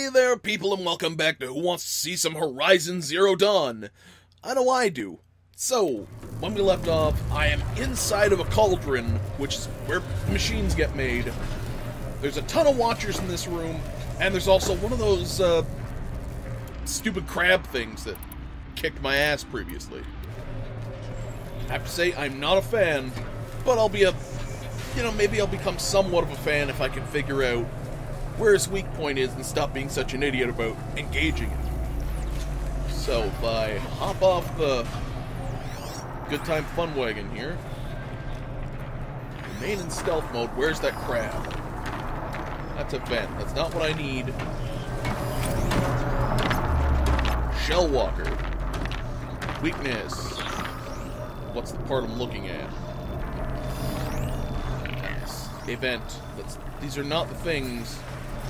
Hey there, people, and welcome back to Who Wants to See Some Horizon Zero Dawn? I know I do. So, when we left off, I am inside of a cauldron, which is where machines get made. There's a ton of watchers in this room, and there's also one of those, stupid crab things that kicked my ass previously. I have to say, I'm not a fan, but I'll be maybe I'll become somewhat of a fan if I can figure out where his weak point is and stop being such an idiot about engaging it. So, if I hop off the Good Time Fun Wagon here, remain in stealth mode, where's that crab? That's a vent. That's not what I need. Shell Walker. Weakness. What's the part I'm looking at? Yes. Event. These are not the things.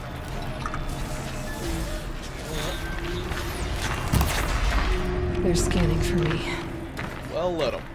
They're scanning for me. Well, let them.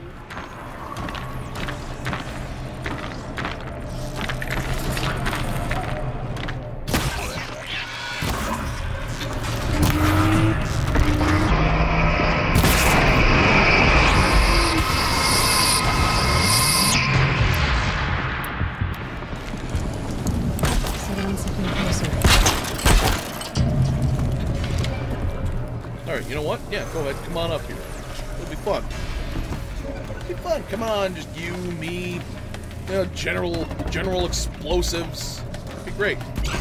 Alright, you know what? Yeah, go ahead. Come on up here. It'll be fun. It'll be fun. Come on, just you, me, general explosives. It'll be great.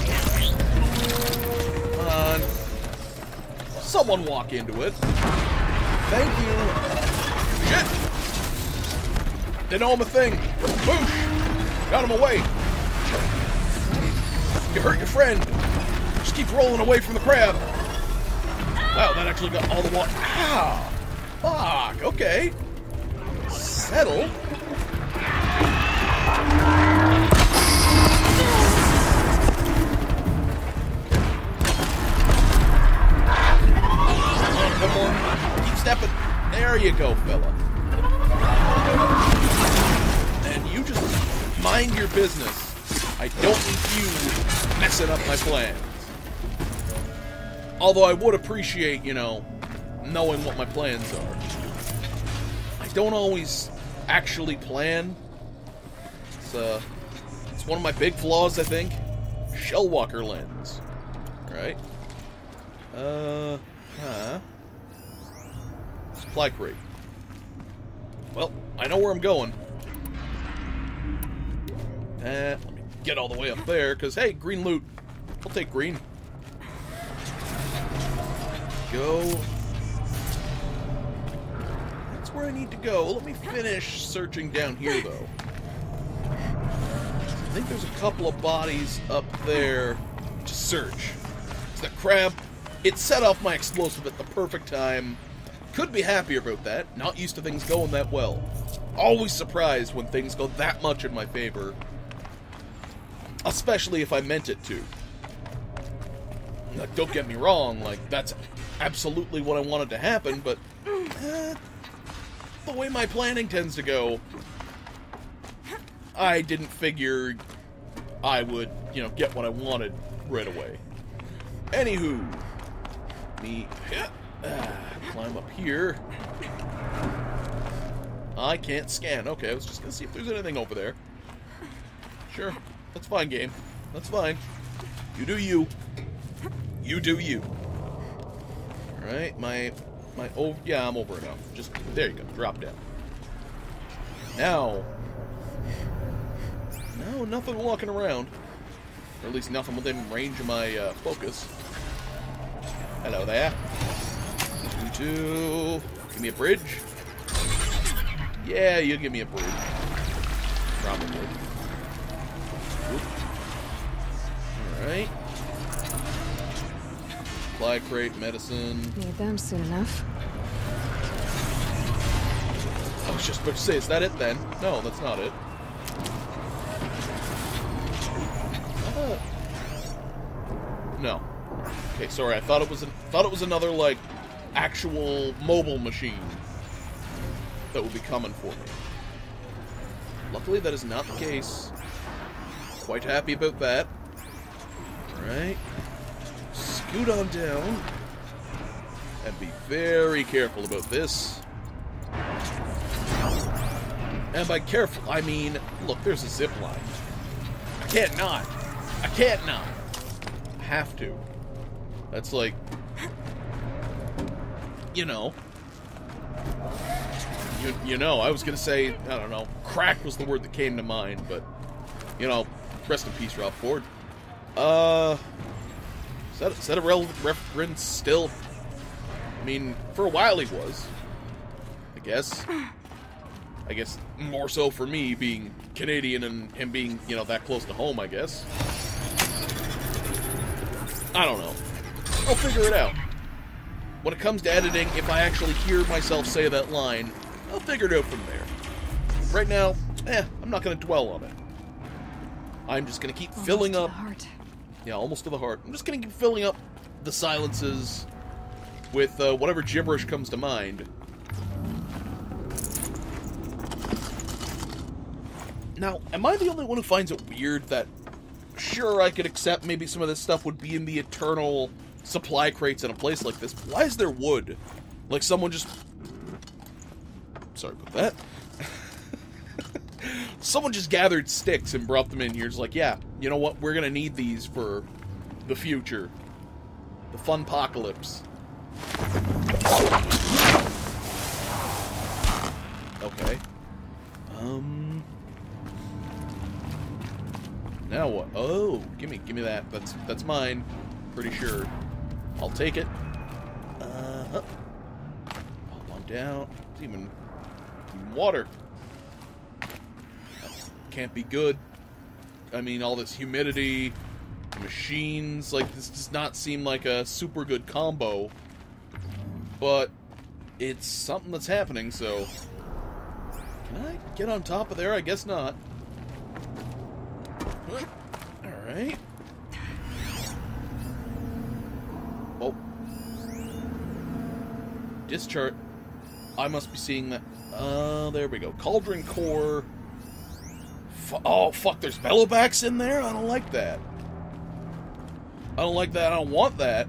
Come on. Someone walk into it. Thank you. Shit! They know I'm a thing. Boosh! Got him away. You hurt your friend. Just keep rolling away from the crab. Wow, that actually got all the water. Ah! Fuck, okay. Settle. Come on. Keep stepping. There you go, fella. And you just mind your business. I don't need you messing up my plans. Although I would appreciate, knowing what my plans are. I don't always actually plan. It's one of my big flaws, I think. Shellwalker lens. Right? Supply crate. Well, I know where I'm going. Let me get all the way up there, because, hey, green loot. I'll take green. Go. That's where I need to go. Let me finish searching down here, though. I think there's a couple of bodies up there to search. It's the crab. It set off my explosive at the perfect time. Could be happier about that. Not used to things going that well. Always surprised when things go that much in my favor. Especially if I meant it to. Now, don't get me wrong, that's absolutely what I wanted to happen, but the way my planning tends to go, I didn't figure I would, get what I wanted right away. Anywho, climb up here. I can't scan. Okay, I was just gonna see if there's anything over there. Sure, that's fine, game. That's fine. You do you. You do you. Alright, yeah, I'm over enough. Just, there you go, drop down. Now, no, nothing walking around. Or at least nothing within range of my, focus. Hello there. You give me a bridge? Yeah, you give me a bridge. Probably. Alright. Supply crate, medicine. Need them soon enough. I was just about to say, is that it then? No, that's not it. No. Okay, sorry. I thought it was another actual mobile machine that would be coming for me. Luckily, that is not the case. Quite happy about that. Alright. scoot on down. And be very careful about this. And by careful, I mean, look, there's a zip line. I can't not. I can't not. I have to. That's like, you know. You know, I was going to say, I don't know, crack was the word that came to mind, but, you know, rest in peace, Ralph Ford. Is that a relevant reference still? I mean, for a while he was, I guess. I guess more so for me, being Canadian and him being, you know, that close to home, I guess. I don't know. I'll figure it out. When it comes to editing, if I actually hear myself say that line, I'll figure it out from there. Right now, I'm not going to dwell on it. I'm just going to keep filling up... Yeah, almost to the heart. I'm just going to keep filling up the silences with whatever gibberish comes to mind. Now, am I the only one who finds it weird that, sure, I could accept maybe some of this stuff would be in the eternal supply crates in a place like this? Why is there wood? Like someone just... Sorry about that. Someone just gathered sticks and brought them in here. It's like, yeah, you know what? We're gonna need these for the future. The funpocalypse. Okay. Now what? Oh, give me that. That's mine. Pretty sure. I'll take it. Hop on down. It's even water. Can't be good. I mean, all this humidity, machines, like, this does not seem like a super good combo. But it's something that's happening, so... Can I get on top of there? I guess not. Alright. Oh. Discharge. I must be seeing that. There we go. Cauldron core. Oh, fuck, there's bellowbacks in there? I don't like that. I don't like that. I don't want that.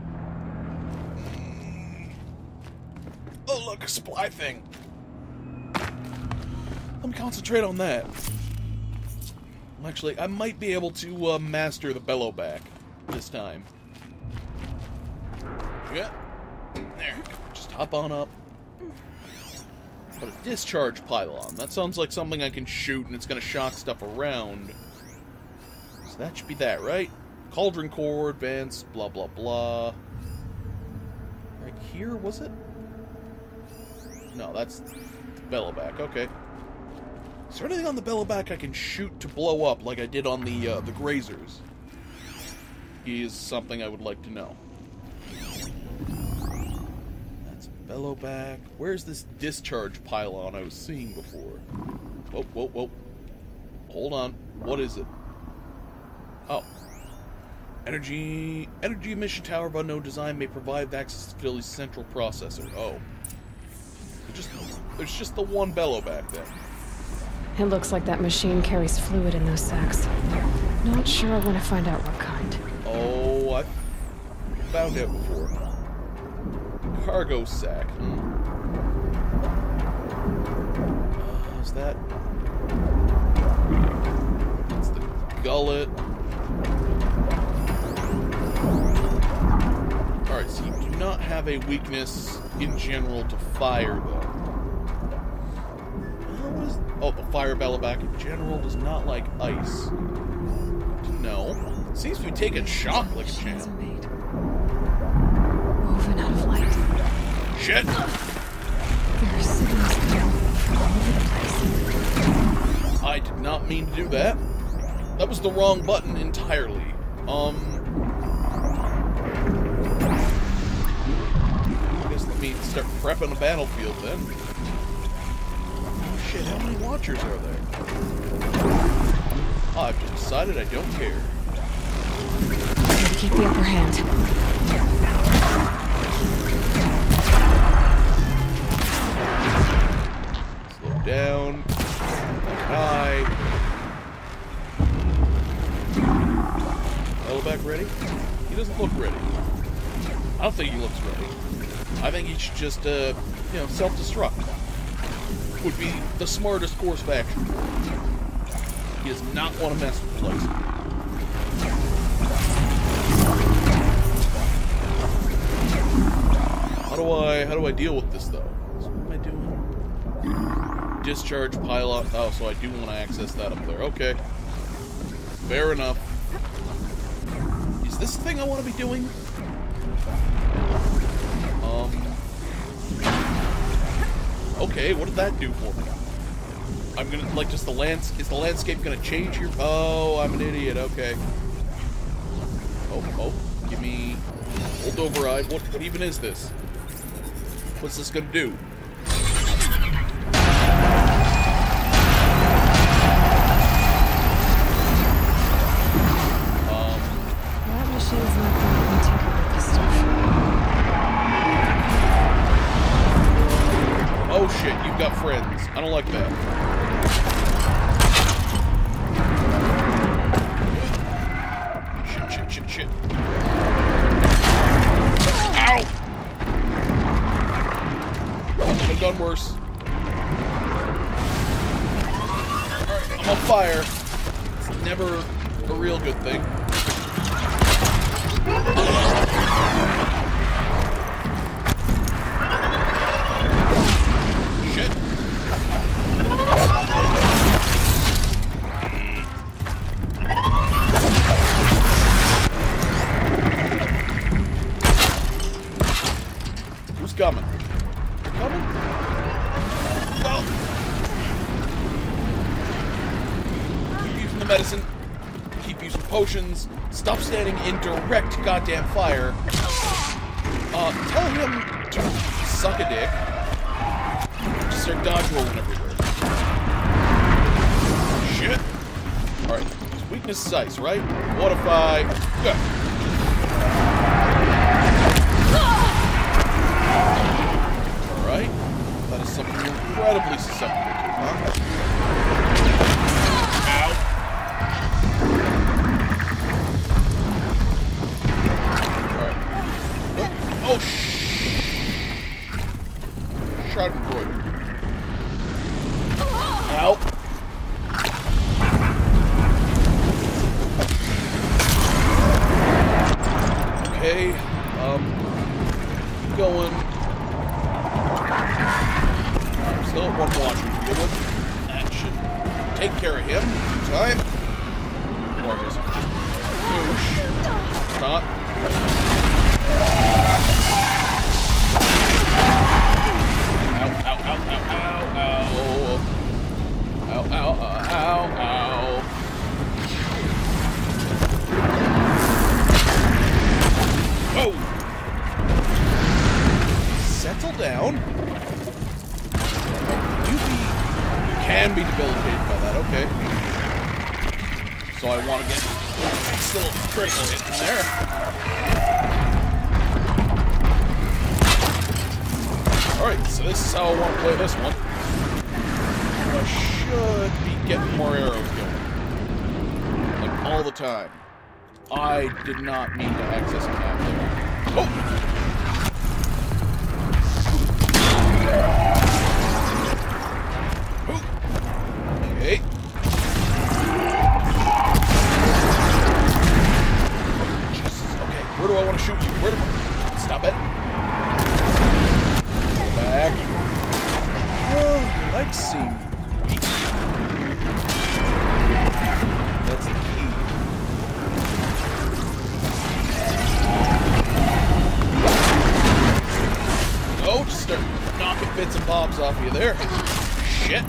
Oh, look, a supply thing. Let me concentrate on that. Actually, I might be able to master the bellowback this time. Yeah. There. Just hop on up. But a discharge pylon. That sounds like something I can shoot and it's going to shock stuff around. So that should be that, right? Cauldron core, advanced, blah, blah, blah. Right here, was it? No, that's the bellowback. Okay. Is there anything on the bellowback I can shoot to blow up like I did on the grazers? Is something I would like to know. Bellowback. Where's this discharge pylon I was seeing before? Whoa, whoa, whoa. Hold on. What is it? Oh. Energy emission tower of unknown design may provide access to Philly's central processor. Oh. There's just the one bellowback then. It looks like that machine carries fluid in those sacks. Not sure I want to find out what kind. Oh, I found out before. Cargo sack. Is that? It's the gullet. Alright, so you do not have a weakness in general to fire, though. Oh, the fire bellowback in general does not like ice. No. It seems to be taking shock like a champ. Woven out of light. Shit! There are signals coming from all over the place. I did not mean to do that. That was the wrong button entirely. I guess let me start prepping a battlefield then. Oh shit, how many watchers are there? I've just decided I don't care. Gotta keep the upper hand. Slow down. High. Bellowback ready? He doesn't look ready. I don't think he looks ready. I think he should just, you know, self-destruct. Would be the smartest course of action. He does not want to mess with the place. How do I deal with this, though? So what am I doing? Discharge pilot. Oh, so I do want to access that up there. Okay. Fair enough. Is this the thing I want to be doing? Okay, what did that do for me? I'm gonna, like, just is the landscape gonna change here? Oh, I'm an idiot, okay. Oh, give me hold override. What even is this? What's this gonna do? That machine's not gonna let me tinker with this stuff. Oh shit, you've got friends. I don't like that. Shit. Ow! Could have done worse. Alright, I'm on fire. It's never a real good thing. Shit. Who's coming? You're coming? Well. Keep using the medicine. Keep using potions. Stop standing in direct goddamn fire. Tell him to suck a dick. Just start dodge rolling everywhere. Shit. Alright. His weakness is ice, right? What if I... Go. Alright. That is something you're incredibly susceptible to, huh? Ow. Alright. Oh, Schadenfreude. Ow. Okay. Keep going. Still at one watch we can deal with. That should take care of him. Time. More of this. Not. Ow, ow, ow, ow, ow, ow. Ow, ow, ow, ow. Whoa! Settle down. You can be debilitated by that, okay. So I want to get still critical hit in there. Alright, so this is how I want to play this one. I should be getting more arrows going. Like, all the time. I did not mean to access a map there. Oh! Okay. Jesus, okay. Where do I want to shoot you? Where do I... Stop it. Go back. Oh, your legs seem weak. That's the key. Oh, just start knocking bits and bobs off you there. Shit.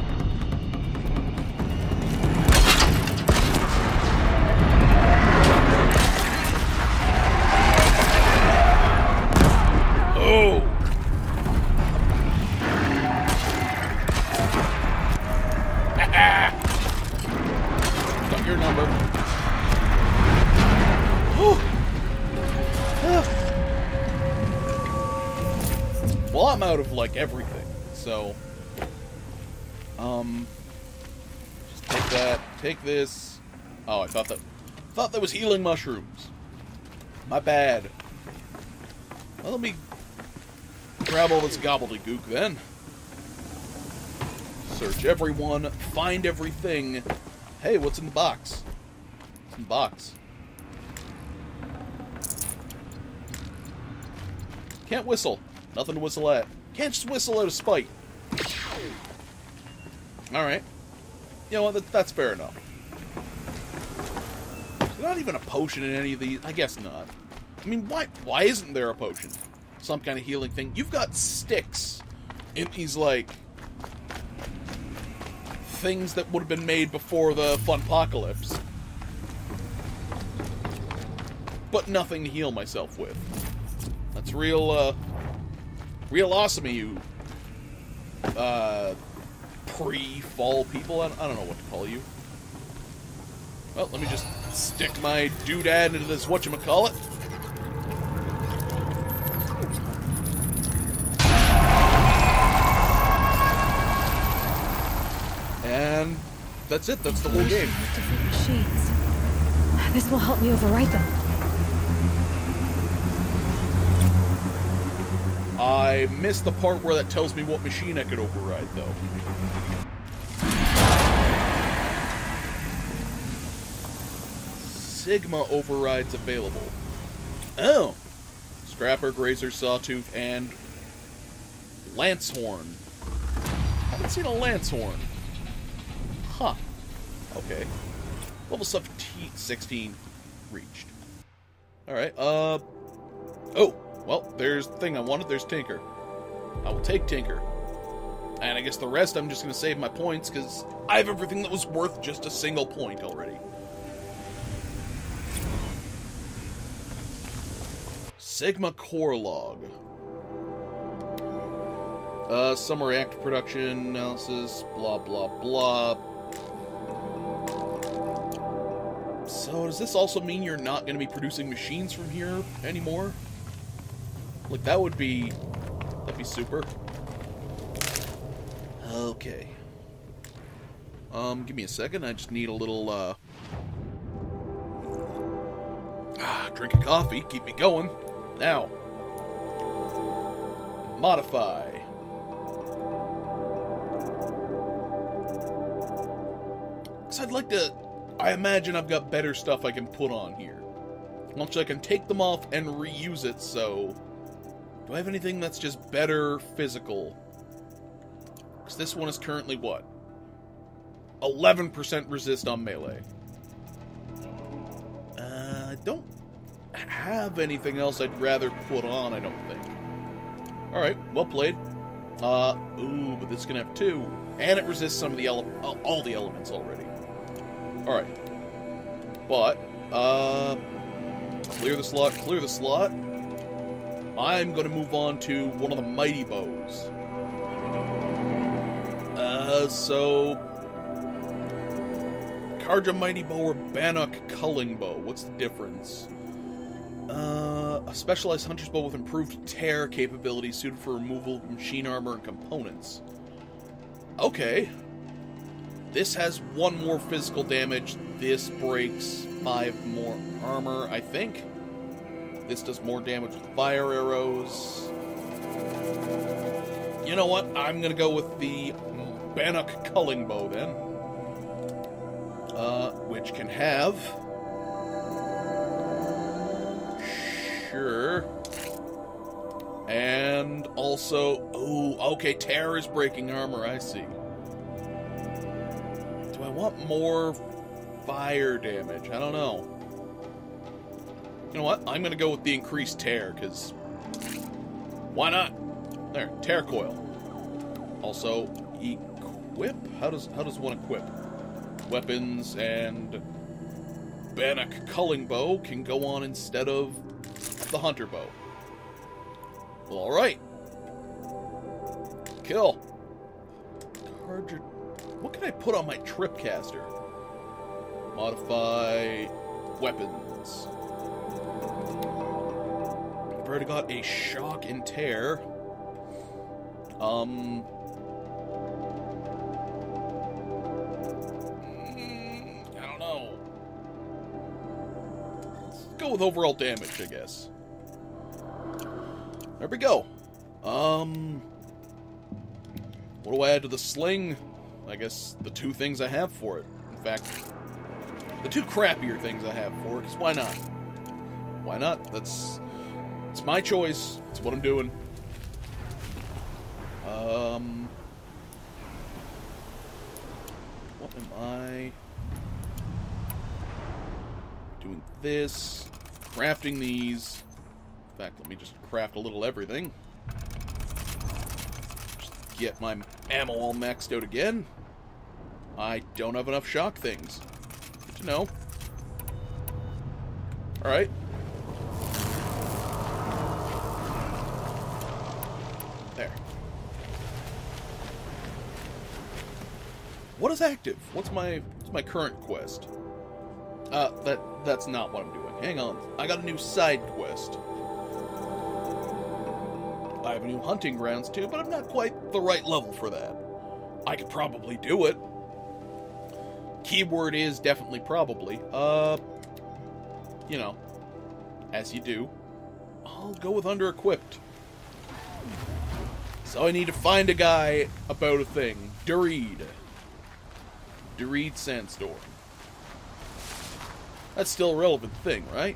Oh. Got your number. Well, I'm out of, like, everything, so... Just take that, take this... Oh, I thought that was healing mushrooms. My bad. Well, let me grab all this gobbledygook then. Search everyone, find everything. Hey, what's in the box? What's in the box? Can't whistle. Nothing to whistle at. Can't just whistle out of spite. Alright. You know what, that's fair enough. There's not even a potion in any of these. I guess not. I mean, why isn't there a potion? Some kind of healing thing. You've got sticks in these, like, things that would have been made before the Funpocalypse. But nothing to heal myself with. That's real, real awesome of you, pre-fall people? I don't know what to call you. Well, let me just stick my doodad into this whatchamacallit. And that's it. That's the whole game. Different machines. This will help me overwrite them. I missed the part where that tells me what machine I could override, though. Sigma overrides available. Oh! Scrapper, Grazer, Sawtooth, and Lancehorn. Haven't seen a Lancehorn. Huh. Okay. Level 16 reached. Alright, oh! Well, there's the thing I wanted. There's Tinker. I will take Tinker. And I guess the rest I'm just going to save my points, because I have everything that was worth just a single point already. Sigma Core Log. Some reactor production, analysis, blah, blah, blah. So, does this also mean you're not going to be producing machines from here anymore? Like, that'd be super. Okay. Give me a second. I just need a little, drink of coffee. Keep me going. Now. Modify. So I'd like to... I imagine I've got better stuff I can put on here. Once I can take them off and reuse it, so... Do I have anything that's just better physical? Because this one is currently what? 11% resist on melee. I don't have anything else I'd rather put on, I don't think. Alright, well played. Ooh, but this is gonna have 2. And it resists some of the all the elements already. Alright. But, clear the slot, clear the slot. I'm gonna move on to one of the mighty bows. So... Karja Mighty Bow or Bannock Culling Bow. What's the difference? A specialized hunter's bow with improved tear capability suited for removal of machine armor and components. Okay. This has 1 more physical damage. This breaks 5 more armor, I think. This does more damage with fire arrows. You know what? I'm gonna go with the Bannock Culling Bow then. Which can have... Sure. And also... Oh, okay, tear is breaking armor, I see. Do I want more fire damage? I don't know. You know what? I'm gonna go with the increased tear, because... Why not? There, tear coil. Also, equip? How does one equip? Weapons and Bannock Culling Bow can go on instead of the Hunter Bow. Well, alright. Kill. What can I put on my Tripcaster? Modify weapons. I've already got a shock and tear. Go with overall damage, I guess. There we go. What do I add to the sling? I guess the two things I have for it. In fact, the two crappier things I have for it, because why not? Why not? It's my choice. It's what I'm doing. What am I doing? This, crafting these. In fact, let me just craft a little everything. Just get my ammo all maxed out again. I don't have enough shock things. Good to know. Alright. There. What is active? What's my current quest? That's not what I'm doing. Hang on. I got a new side quest. I have a new hunting grounds too, but I'm not quite the right level for that. I could probably do it. Keyword is definitely probably. You know, as you do. I'll go with under-equipped. So I need to find a guy about a thing. Dureed Sandstorm. That's still a relevant thing, right?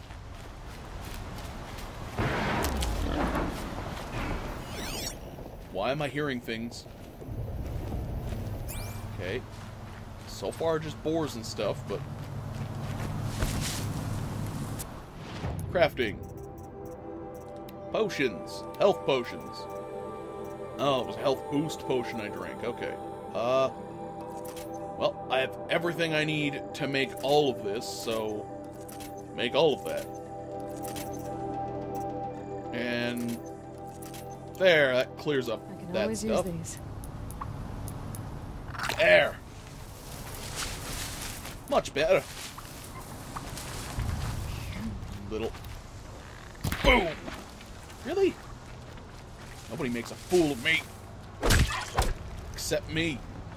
Why am I hearing things? Okay. So far, just boars and stuff, but... Crafting. Potions. Health potions. Oh, it was a health boost potion I drank. Okay. Well, I have everything I need to make all of this, so... Make all of that. And... There, that clears up that stuff. Use these. There. Much better. Little. Boom! Really? Nobody makes a fool of me. Except me.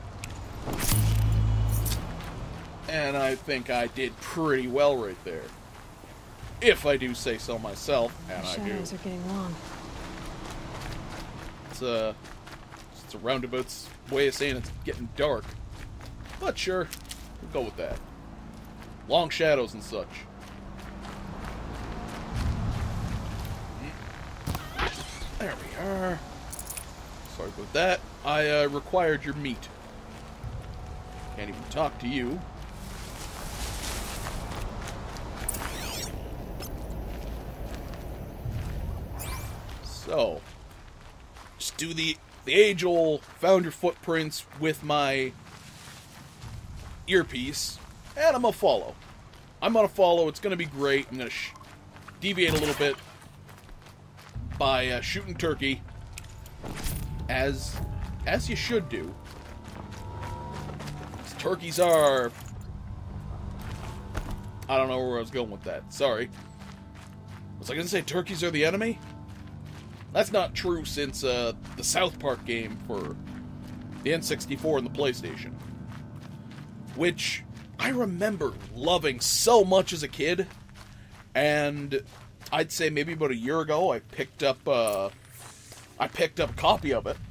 And I think I did pretty well right there. If I do say so myself, and I do. Shadows are getting long. It's a roundabout way of saying it's getting dark. But sure, we'll go with that. Long shadows and such. There we are. Sorry about that. I required your meat. Can't even talk to you. So, just do the age-old found your footprints with my earpiece, and I'm gonna follow. It's gonna be great. I'm gonna deviate a little bit by shooting turkey, as you should do. 'Cause turkeys are... I don't know where I was going with that. Sorry. Was I gonna say turkeys are the enemy? That's not true since the South Park game for the N64 and the PlayStation. Which I remember loving so much as a kid. And I'd say maybe about a year ago I picked up a copy of it.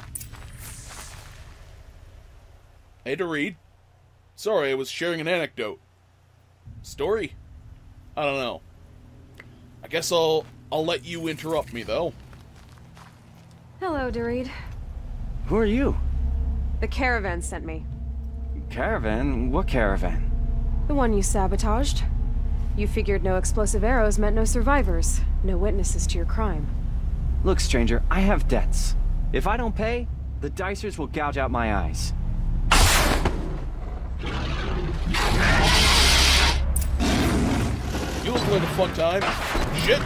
Hey, to read. Sorry, I was sharing an anecdote. Story? I don't know. I guess I'll let you interrupt me, though. Hello, Dureed. Who are you? The caravan sent me. Caravan? What caravan? The one you sabotaged. You figured no explosive arrows meant no survivors, no witnesses to your crime. Look, stranger, I have debts. If I don't pay, the Dicers will gouge out my eyes. You look like a fun time. Shit!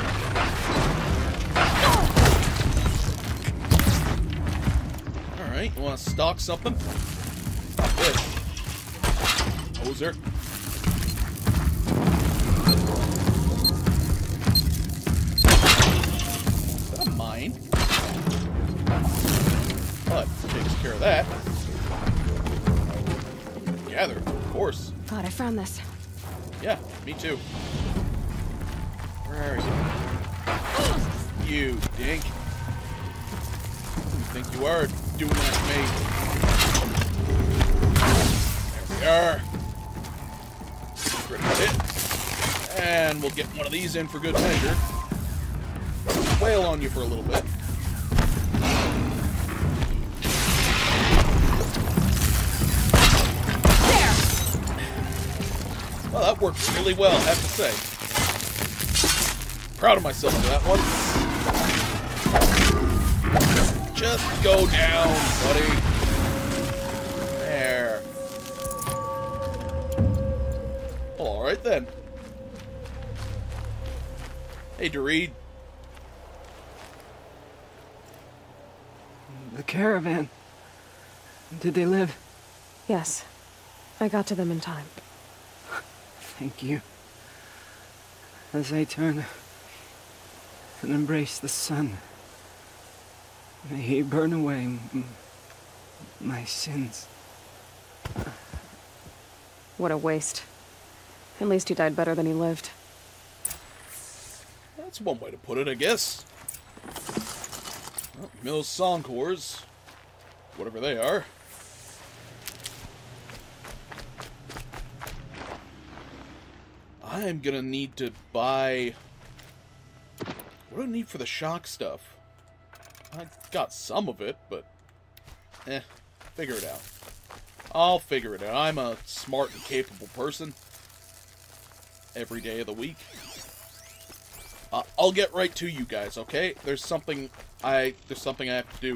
Alright, you want to stock something? Good. Hoser. Is that a mine? But takes care of that. Gather, of course. God, I found this. Yeah, me too. Where are you? you, dink. You think you are doing that to me? There we are. Critical hit. And we'll get one of these in for good measure. Wail on you for a little bit. There! Well, that worked really well, I have to say. Proud of myself for that one. Just go down, buddy. There. Alright then. Hey, Doreed. The caravan. Did they live? Yes. I got to them in time. Thank you. As I turn and embrace the sun, may he burn away my sins. What a waste. At least he died better than he lived. That's one way to put it, I guess. Well, Mills Songcores, whatever they are. I am gonna need to buy... What do I need for the shock stuff? I got some of it, but... figure it out. I'll figure it out. I'm a smart and capable person. Every day of the week. I'll get right to you guys, okay? There's something I have to do.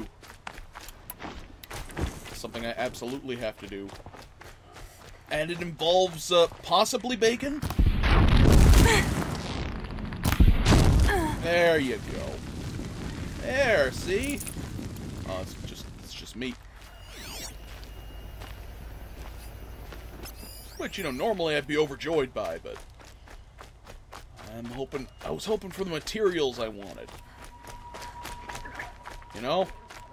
Something I absolutely have to do. And it involves, possibly bacon? There you go. There, see? Oh, it's just meat. Which, you know, normally I'd be overjoyed by, but... I was hoping for the materials I wanted. You know?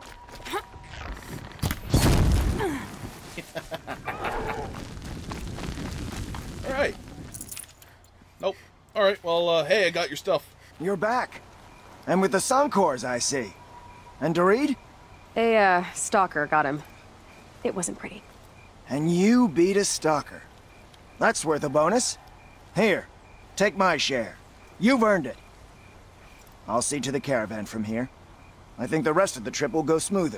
Alright. Nope. Alright, well, hey, I got your stuff. You're back. And with the Songcores, I see. And Doreed? A, stalker got him. It wasn't pretty. And you beat a stalker. That's worth a bonus. Here, take my share. You've earned it. I'll see to the caravan from here. I think the rest of the trip will go smoother.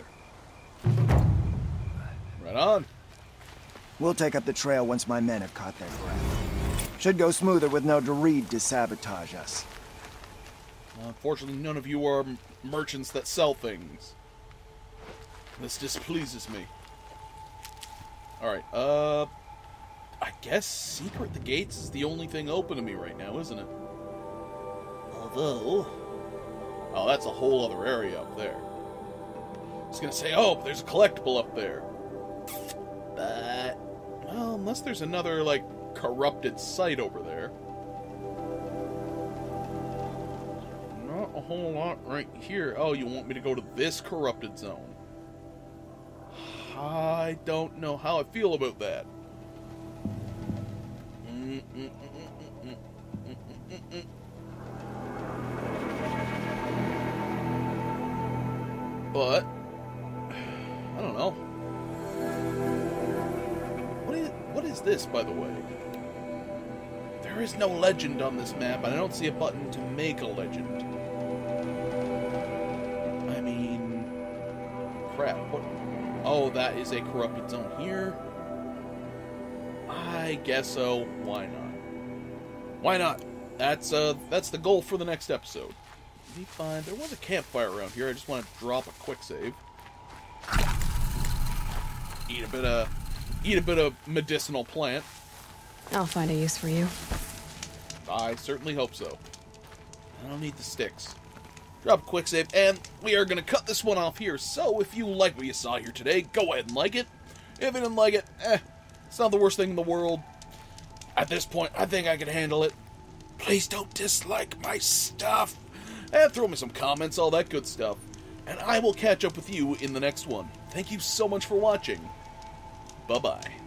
Right on. We'll take up the trail once my men have caught their breath. Should go smoother with no Doreed to sabotage us. Unfortunately, none of you are merchants that sell things. This displeases me. Alright, I guess Secret the Gates is the only thing open to me right now, isn't it? Although... Oh, that's a whole other area up there. I was gonna say, oh, there's a collectible up there. But... Well, unless there's another, like, corrupted site over there. Not a whole lot right here. Oh, you want me to go to this corrupted zone? I don't know how I feel about that. But I don't know. What is this, by the way? There is no legend on this map, and I don't see a button to make a legend. I mean, crap. What? Oh, that is a corrupted zone here. I guess so. Why not? Why not? That's the goal for the next episode. Be fine. There was a campfire around here. I just want to drop a quick save. Eat a bit of medicinal plant. I'll find a use for you. I certainly hope so. I don't need the sticks. Drop a quick save, and we are going to cut this one off here. So, if you like what you saw here today, go ahead and like it. If you didn't like it, it's not the worst thing in the world. At this point, I think I can handle it. Please don't dislike my stuff. And throw me some comments, all that good stuff. And I will catch up with you in the next one. Thank you so much for watching. Bye-bye.